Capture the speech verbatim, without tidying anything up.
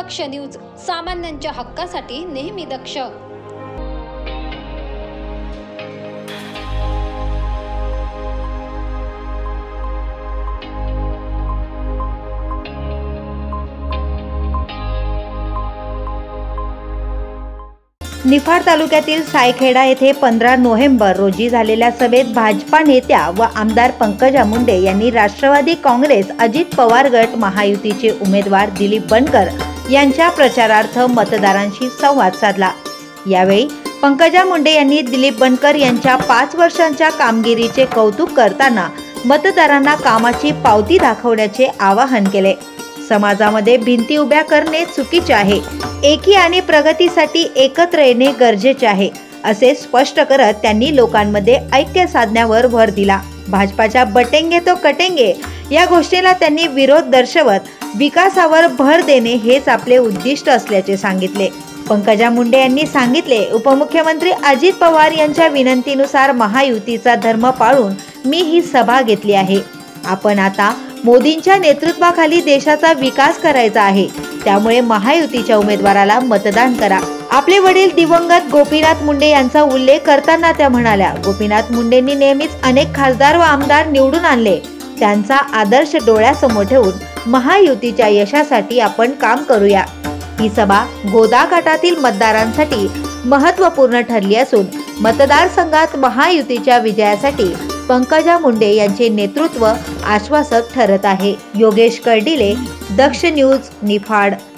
दक्ष news, सामान्यांच्या हक्कासाठी नेहमी दक्ष। निफाड तालुक्यातील सायखेडा येथे पंधरा नोव्हेंबर रोजी झालेल्या सभेत भाजपा नेत्या व आमदार पंकजा मुंडे यांनी राष्ट्रवादी काँग्रेस अजित पवार गट महायुतीचे उमेदवार दिलीप बनकर यांच्या प्रचारार्थ मतदारांशी संवाद साधला। यावेळी पंकजा मुंडे यांनी दिलीप बनकर यांच्या पाच वर्षांच्या कामगिरीचे कौतुक करताना मतदारांना कामाची पावती दाखवण्याचे आवाहन केले। समाजामध्ये भिंती उभ्या करणे चुकीचे आहे, एकी आणि प्रगतीसाठी एकत्र येणे गरजेचे आहे असे स्पष्ट करत त्यांनी लोकांमध्ये ऐक्य साधण्यावर भर दिला। भाजपाच्या बटेंगे तो कटेंगे या घोषणेला त्यांनी विरोध दर्शवत विकासावर भर देणे हेच आपले उद्दिष्ट असल्याचे सांगितले। पंकजा मुंडे यांनी सांगितले, उपमुख्यमंत्री अजित पवार यांच्या विनंतीनुसार महायुतीचा धर्म पाळून मी ही सभा घेतली आहे। आपण आता मोदींच्या नेतृत्वाखाली देशाचा विकास करायचा आहे, त्यामुळे महायुतीच्या उमेदवाराला मतदान करा। आपले वडील दिवंगत गोपीनाथ मुंडे यांचा उल्लेख करताना त्या म्हणाल्या, गोपीनाथ मुंडेंनी नेहमीच अनेक खासदार व आमदार निवडून आणले, त्यांचा आदर्श डोळ्यासमोर ठेवून महायुतीच्या यशासाठी आपण काम करूया। ही सभा गोदाकाठातील मतदारांसाठी महत्त्वपूर्ण ठरली असून मतदारसंघात महायुतीच्या विजयासाठी पंकजा मुंडे यांचे नेतृत्व आश्वासक ठरत आहे। योगेश कर्डिले, दक्ष न्यूज, निफाड।